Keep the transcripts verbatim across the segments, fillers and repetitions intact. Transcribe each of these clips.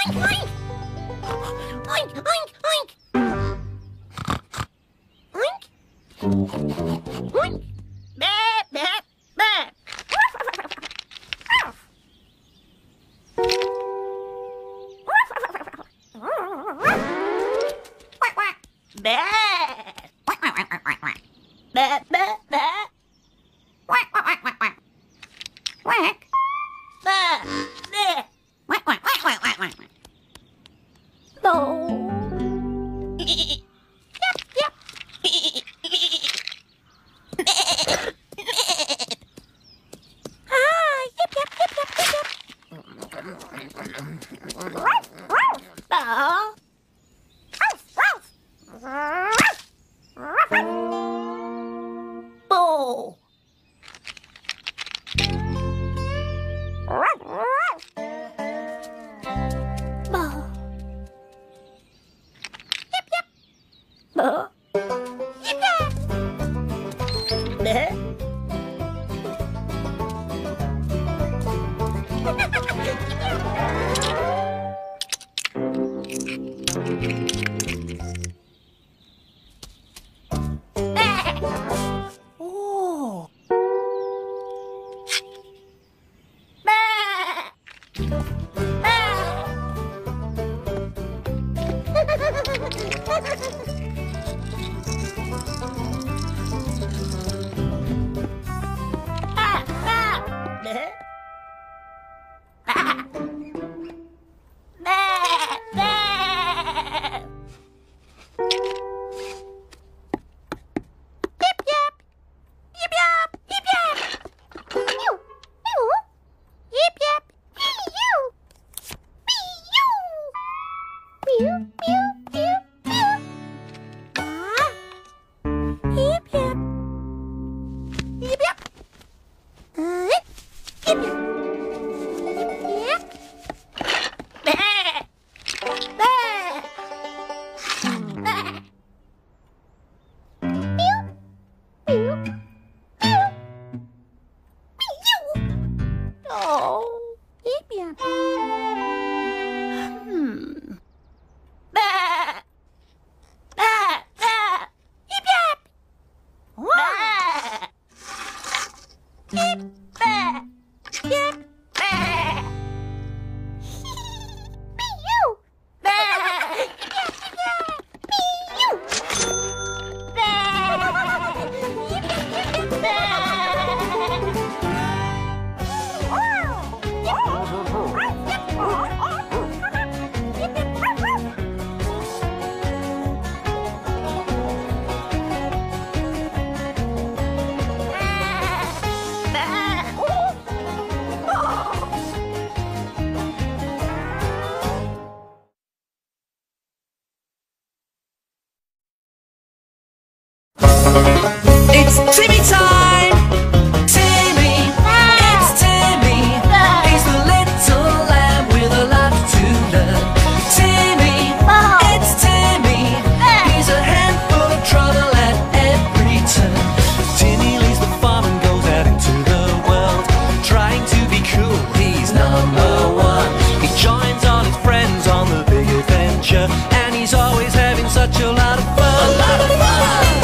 Oink, oink! Oink, oink, oink! Oink! Oink! Bah, bah, bah! Bah! Bah, bah, bah! Quack, quack, quack, quack, quack. Quack. Bah, bah. Quack, quack, quack, quack, quack, quack. No. Yep, yep. Ah, yep, yep, yep, yep, yep, yep. Oh. Boo. Yep, yep. Boo. Yep, yep. Oh. It's Timmy time! Timmy, it's Timmy. He's the little lamb with a lot to learn. Timmy, it's Timmy. He's a handful of trouble at every turn. Timmy leaves the farm and goes out into the world, trying to be cool, he's number one. He joins all his friends on the big adventure, and he's always having such a lot of fun. A lot of fun!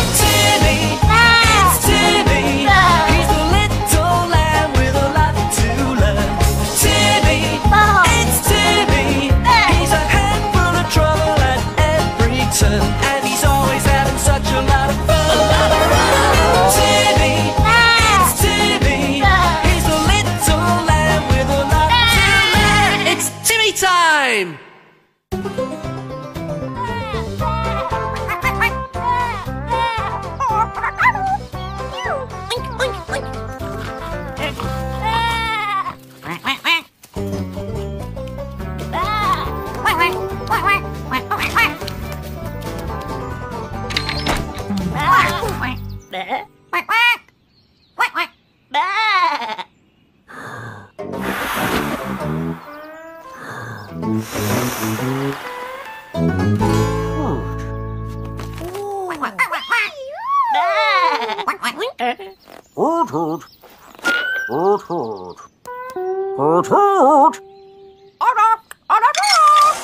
And he's always having such a lot of fun. A lot of fun. Timmy, it's Timmy. He's the little lamb with a lot to learn. It's Timmy time. Hoot hoot. Hoot hoot. Hoot hoot.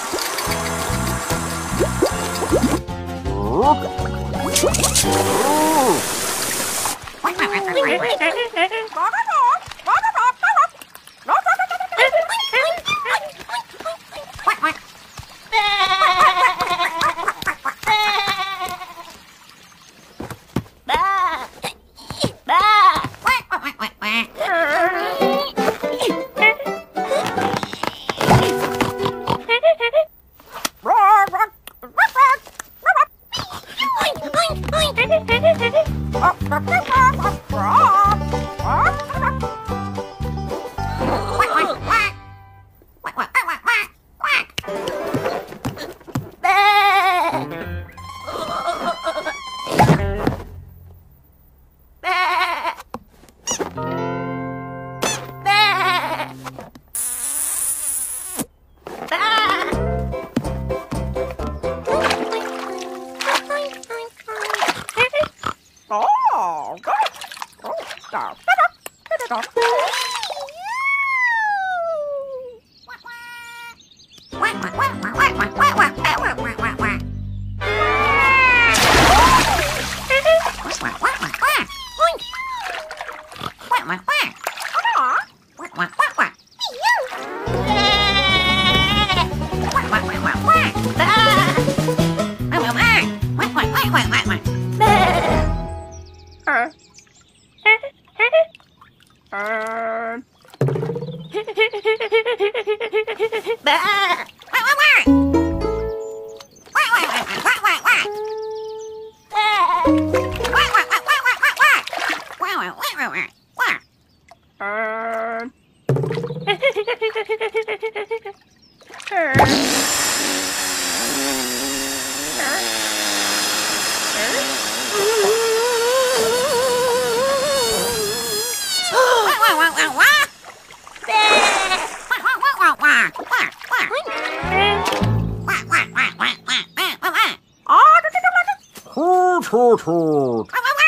Hoot, hoot.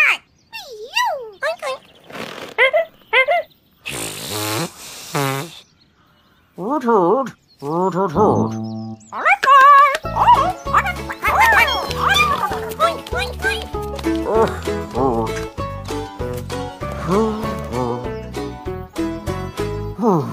Hoot, hoot. Hoot, hoot, hoot. Oh, hoot. Hoot, hoot. Hoot.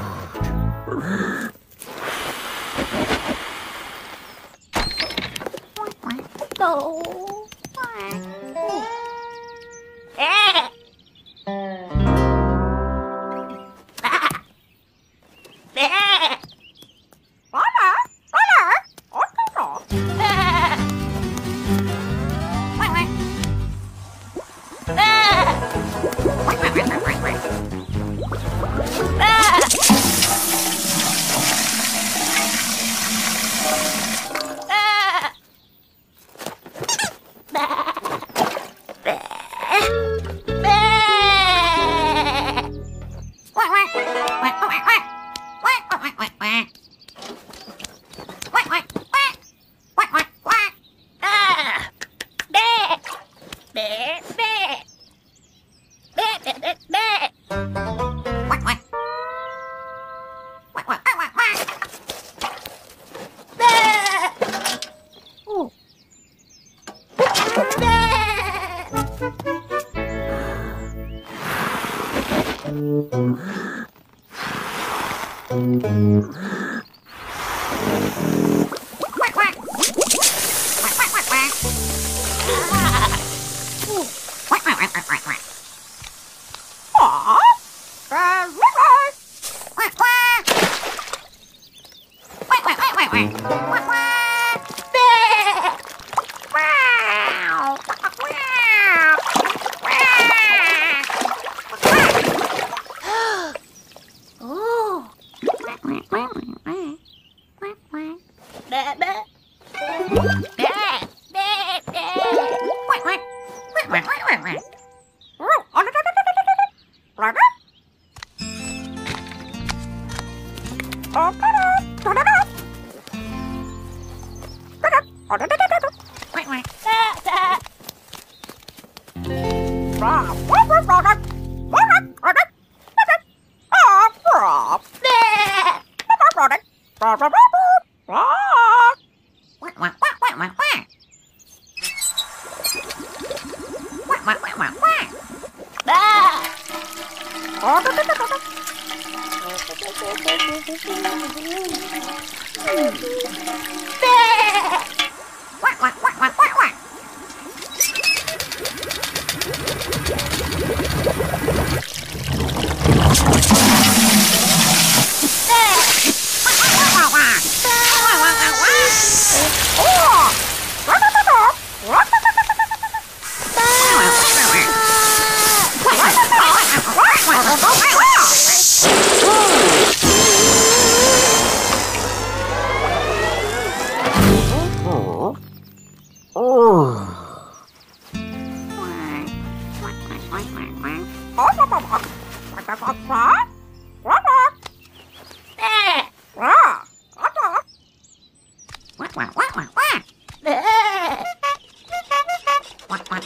Quack, quack, quack, quack, quack. Quack, quack, quack.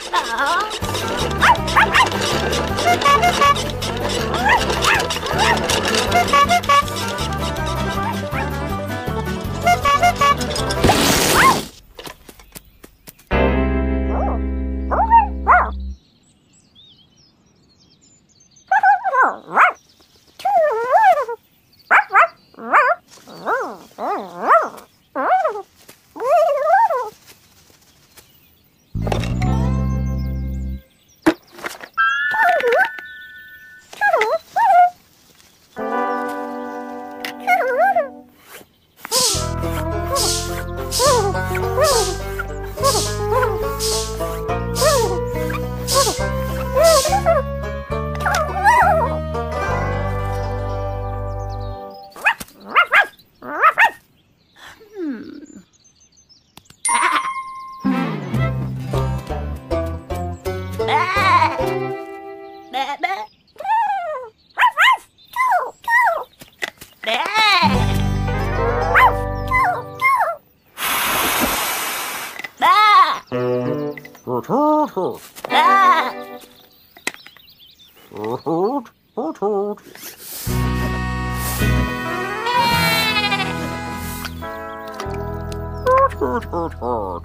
Hoot, hoot. Hoot, hoot, hoot, hoot. Hoot, hoot, hoot, hoot.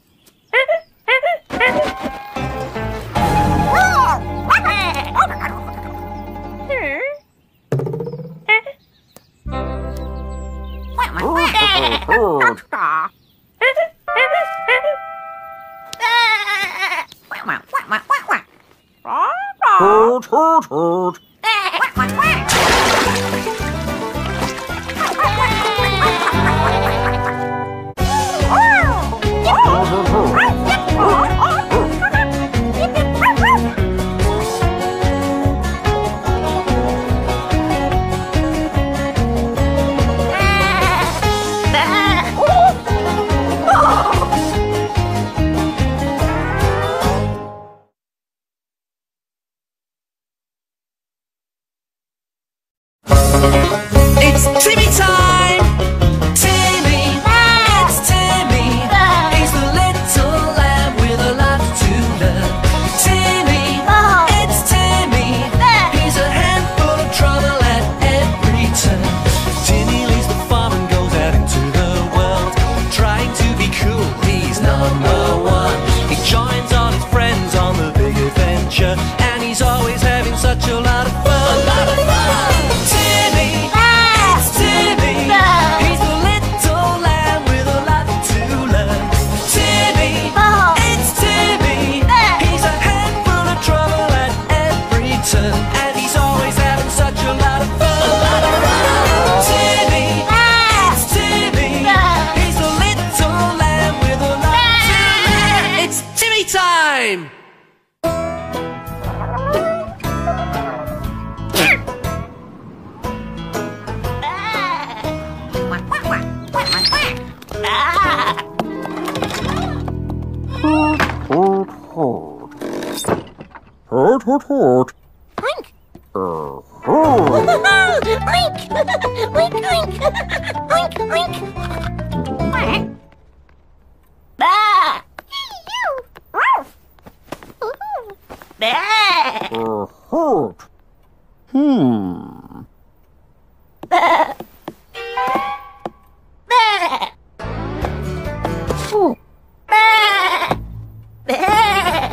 Hoot, hoot, hoot. It's Timmy time! Timmy, it's Timmy. He's the little lamb with a lot to learn. Timmy, it's Timmy. He's a handful of trouble at every turn. Timmy leaves the farm and goes out into the world, trying to be cool, he's number one. He joins all his friends on the big adventure, and he's always having such a lot of fun. A lot of fun! Timmy, it's Timmy. He's the little lamb with a lot to learn. Timmy, it's Timmy. He's a handful of trouble at every turn, and he's always having such a lot of fun. A lot of fun. Timmy, it's Timmy. He's the little lamb with a lot to learn. It's Timmy time! Hoot, hoot. Hoot, hoot, hoot. Oink! Uh, hoot. Oink! Oink, oink! Oink, oink! Quack! Bah! Bah! Uh, hoot. Hmm. Bah! Bah! Ooh. Bah! Bah!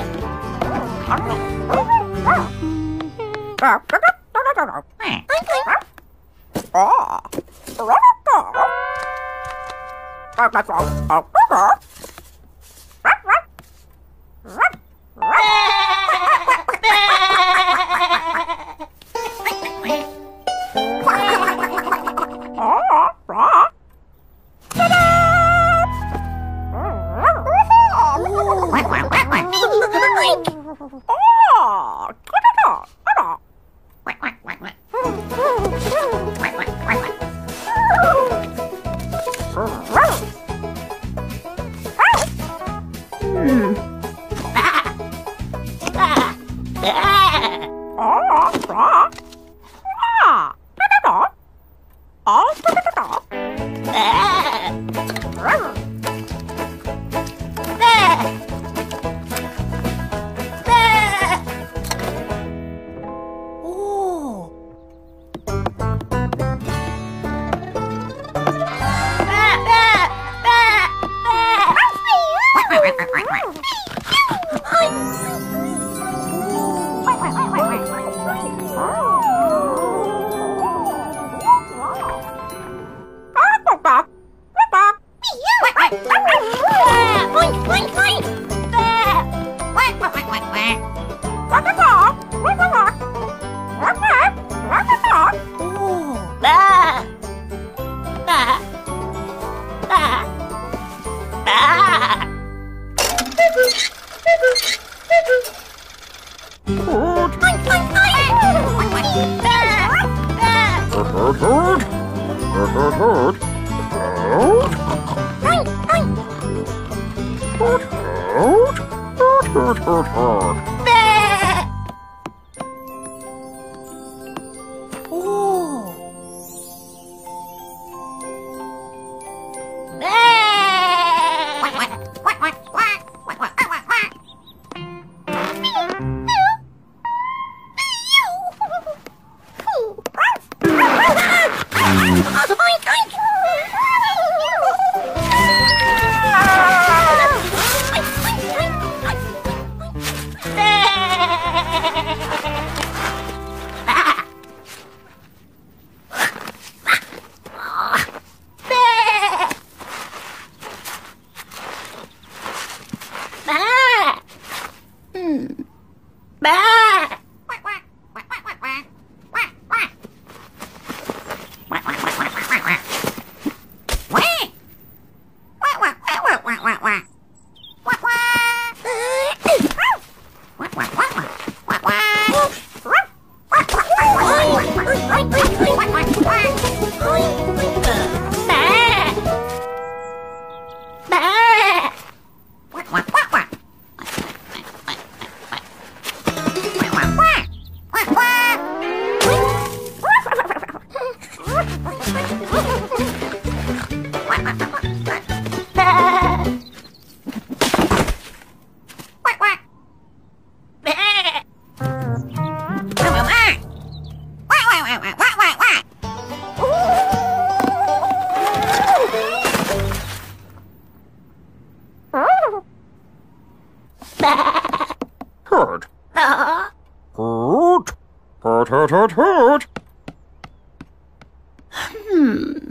Hurt. Hurt. Hurt, hurt, hurt, hurt. Hmm.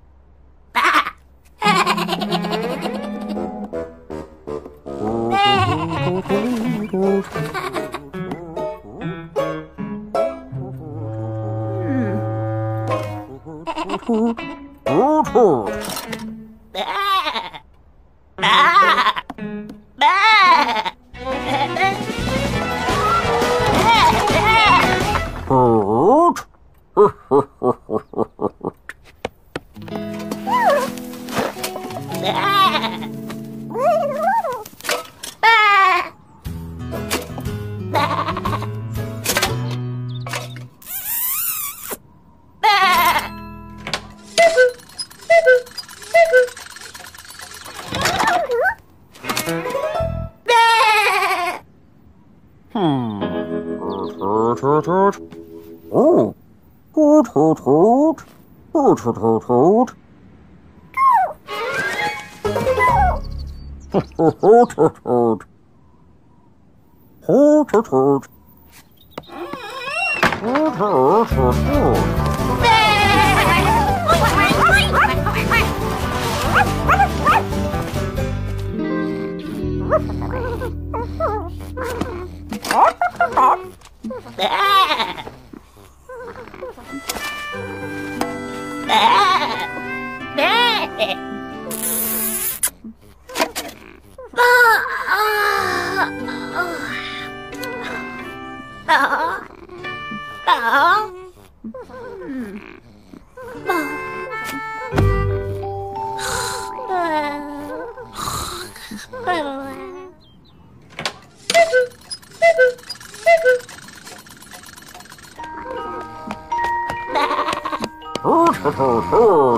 Oh, hoot, hoot, hoot, hoot, hoot, hoot, hoot. Hoot, hoot, hoot, hoot. Hoot, hoot, hoot. Hoot, hoot, hoot, hoot. Hoot, hoot, hoot, hoot.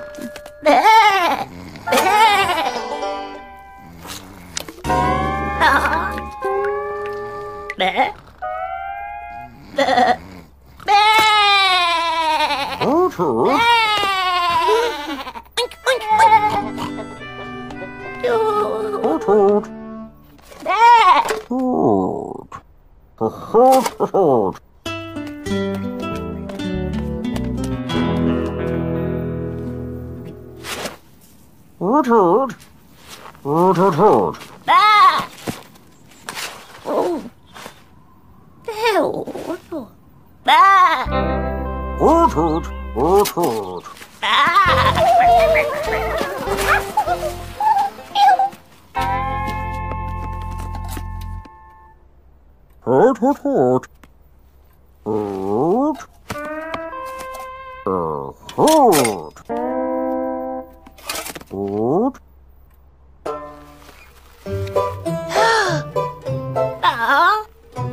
Hoot, hoot. Hoot, hoot. Hoot. Hoot, hoot, hoot. Hoot, hoot. Hoot, hoot, hoot. Ah! Oh. Ew. Ah! Hoot, hoot, hoot, hoot. Ah! Hoot, hoot, hoot. Hoot. Uh, hoot. Hoot. Ah!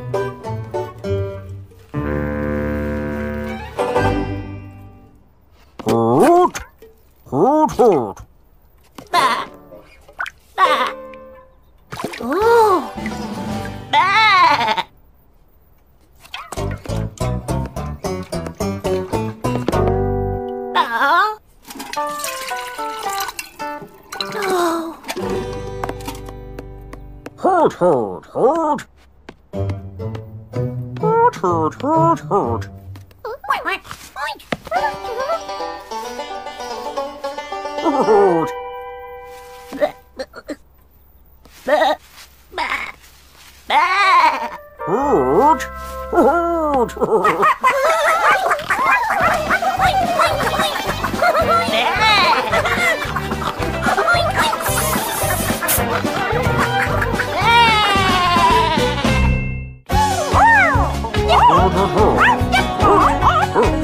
Hoot. Hoot, hoot. Bah! Bah! Oh! Bah! Ah! Oh! Hoot, hoot, hoot. Hoot, hoot, hoot, hoot. Hoot. Bah! Bah! Bah! Hoot. Hoot, hoot. Hoot, hoot, hoot.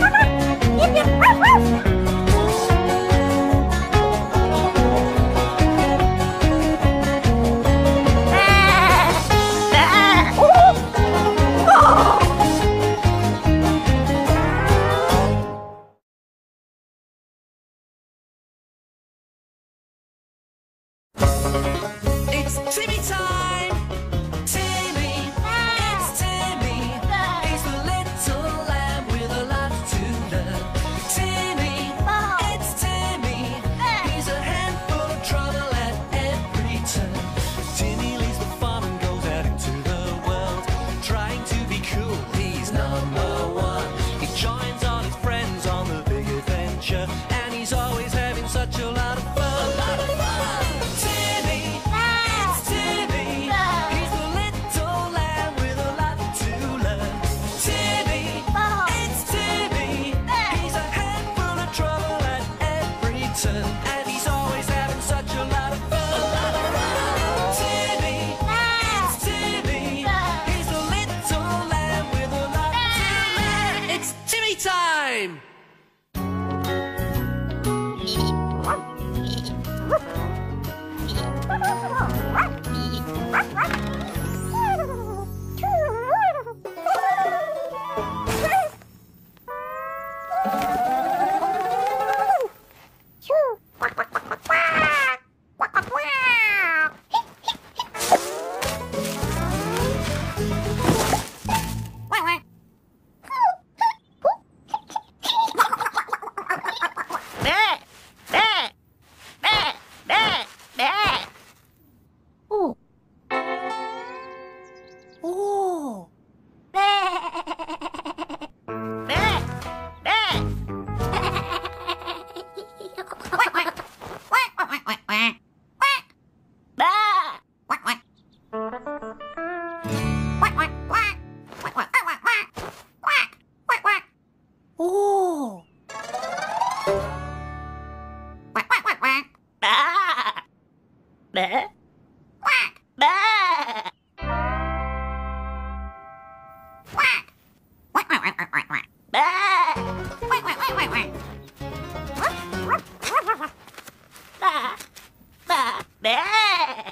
It's Timmy time! Timmy, it's Timmy. He's the little lamb with a lot to learn. Timmy, it's Timmy. He's a handful of trouble at every turn. Timmy leaves the farm and goes out into the world, trying to be cool. He's number one. He joins all his friends on the big adventure, and he's always having such a lot of fun. A lot of fun. Timmy, it's Timmy. He's the little lamb with a lot to learn. Timmy, it's Timmy. He's a handful of trouble at every turn, and he's always having such a lot of fun. A lot of fun. Timmy, it's Timmy. He's the little lamb with a lot to learn. It's Timmy time! Bah! Bah! Bah! Bah! Bah! Oh! Oh! Bah! Bah! Bah! Bah! Oh! Bah! Bah! Bah! Bah! Bah! Bah!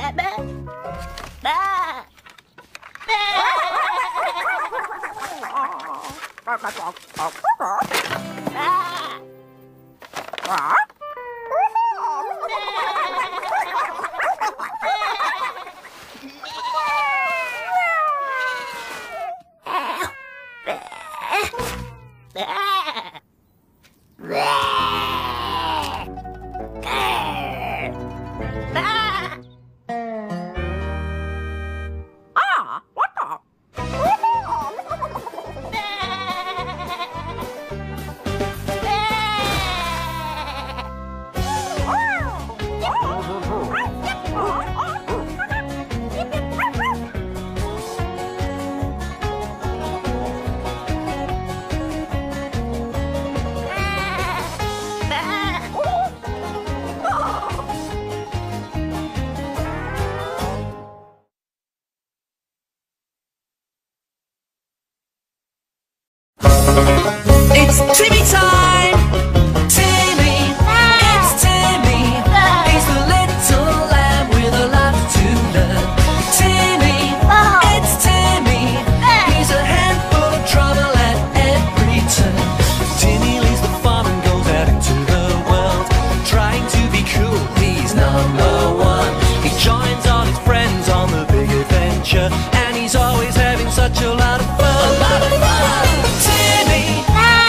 It's Timmy time! Timmy, it's Timmy. He's the little lamb with a lot to learn. Timmy, it's Timmy. He's a handful of trouble at every turn. Timmy leaves the farm and goes out into the world, trying to be cool, he's number one. He joins all his friends on the big adventure, and he's always having such a lot of fun. A lot of fun! Timmy!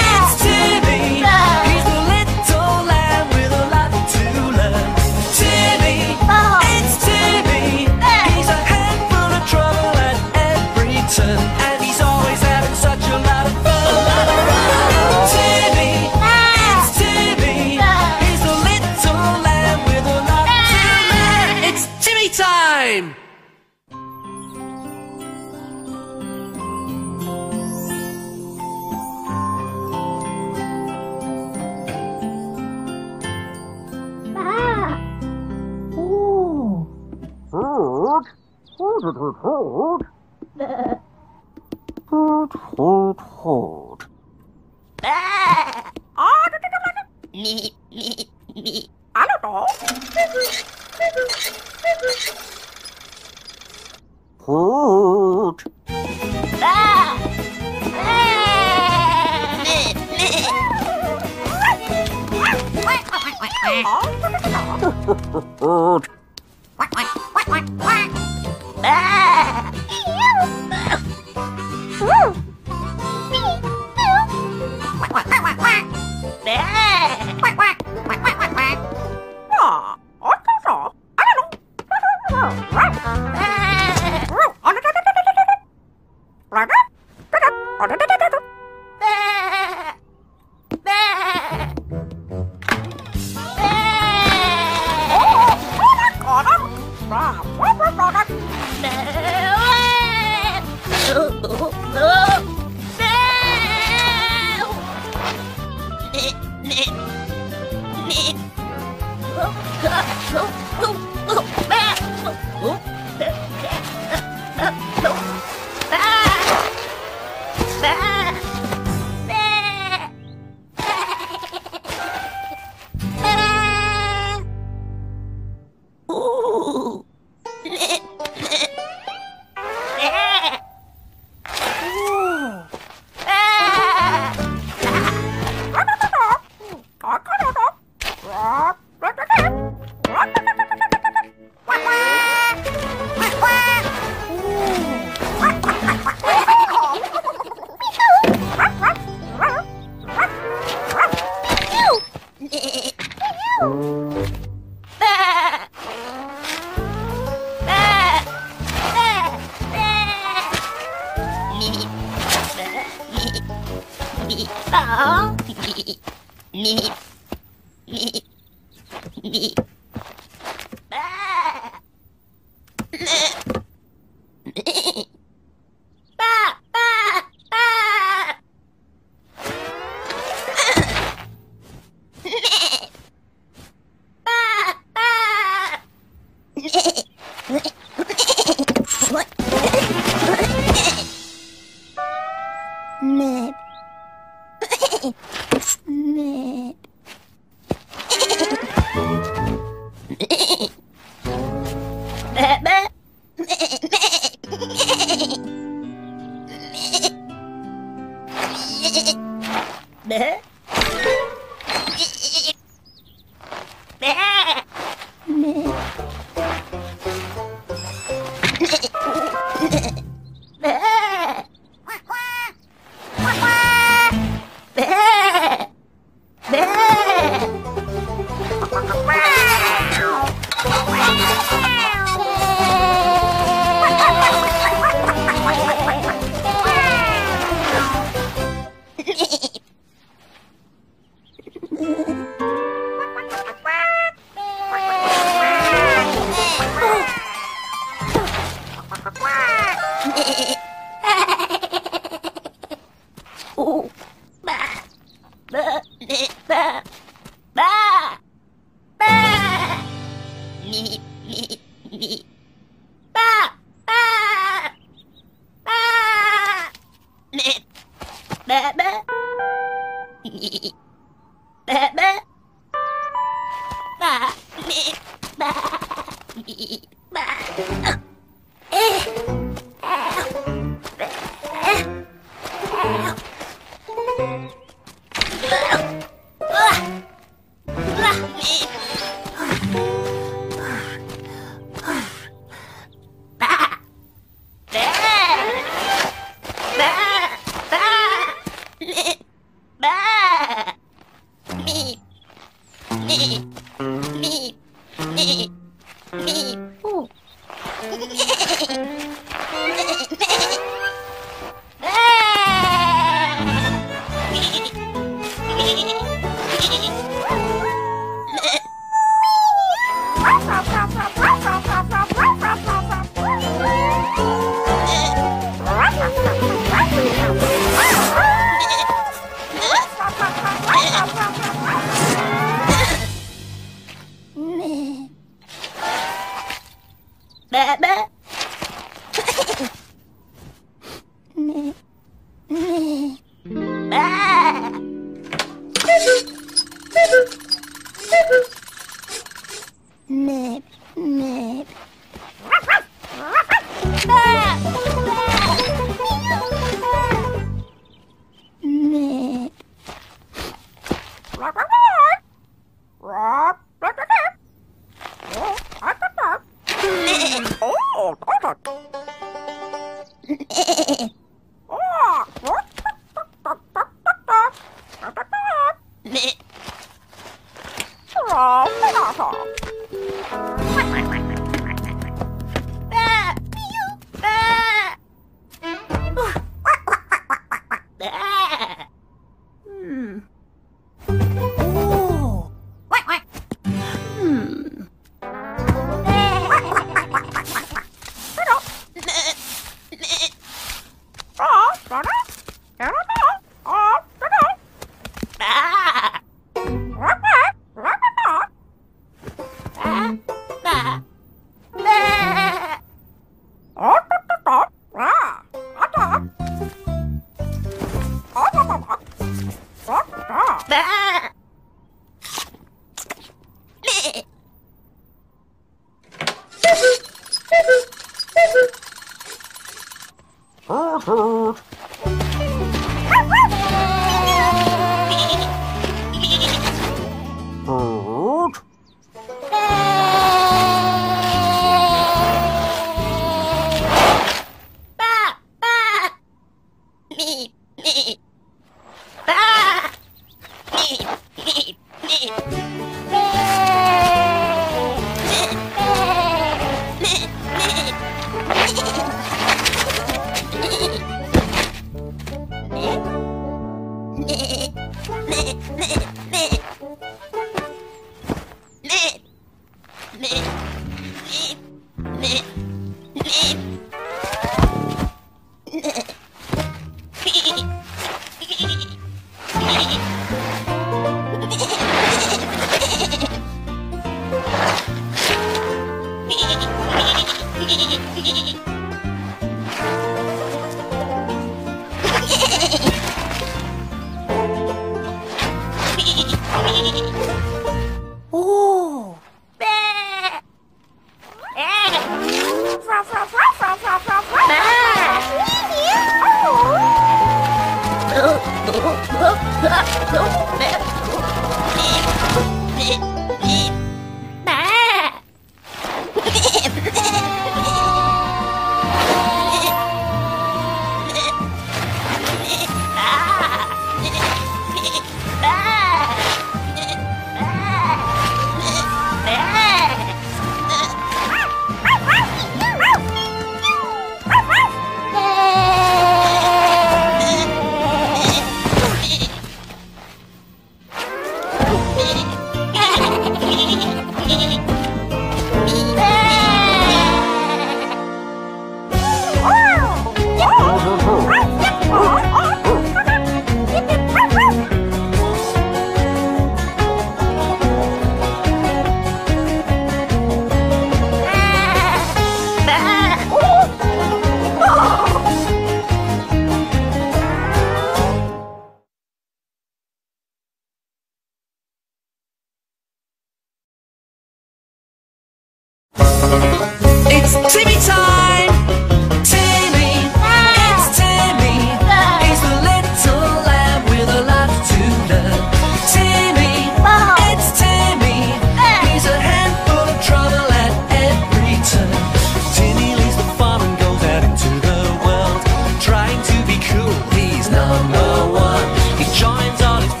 And he's always having such a lot of fun. A lot of fun. Timmy, it's Timmy. He's the little lamb with a lot to learn. It's Timmy time. Food. Food, food, food. Hoot, hoot, hoot. Me, me, me. I don't know. Hoot. Hoot.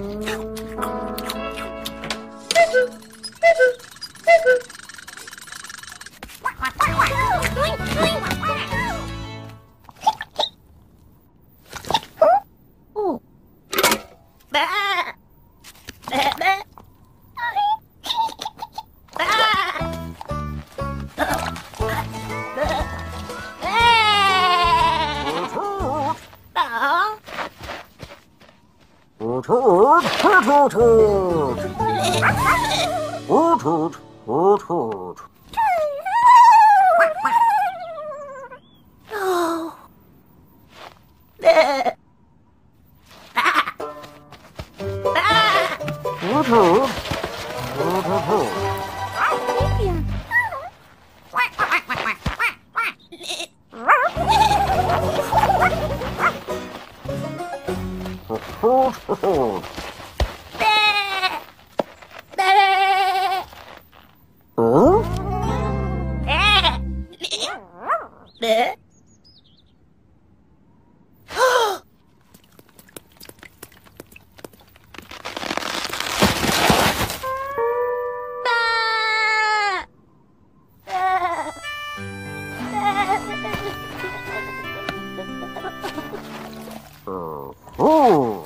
Oot, oot, oot. Oot, oot, oot, oot. Oh. Ah. Ah. Ah. Oot, oot, oot, oot, oot. Oot, oot, oot. Huh? Oot.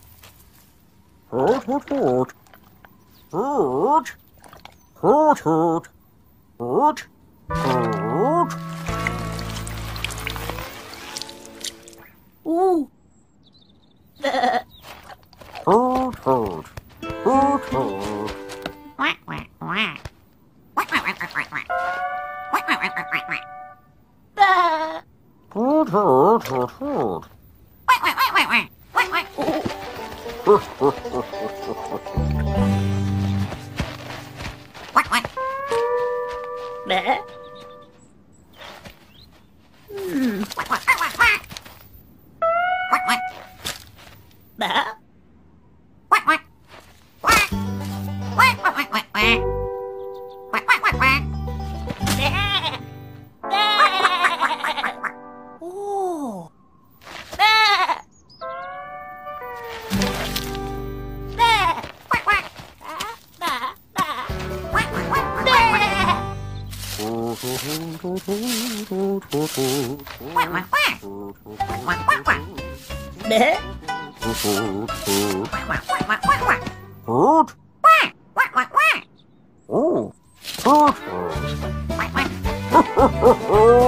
Oot, oot, oot. Oot. Oot, oot. Oot. Oot. Ooh. Oot, oot. Oot, oot. Quack, quack, quack. Quack, quack, quack, quack, quack. Quack, quack, quack, quack, quack. Ah. Oot, oot, oot, oot. Quack, quack, quack, quack, quack. Quack, quack. Quack, quack. Bah. Hmm. Quack, quack, quack, quack, quack. Quack, quack. Bah. Quack, quack. Quack. Quack, quack, quack, quack, quack. Quack, quack, quack, quack. Bah. Bah. Oh. Bah. Bah. Quack, quack. Bah, bah, bah. Quack, quack, quack, quack, quack. Oot, oot, oot, oot, oot, oot, oot. Quack, quack, quack. Oot, oot, Quack, quack, quack. Bah. oot, oot. Quack, quack, quack, quack, quack, quack. Oot. Quack, quack, quack, quack. Oh. Oot, oot. Quack, quack. Ho, ho, ho, ho.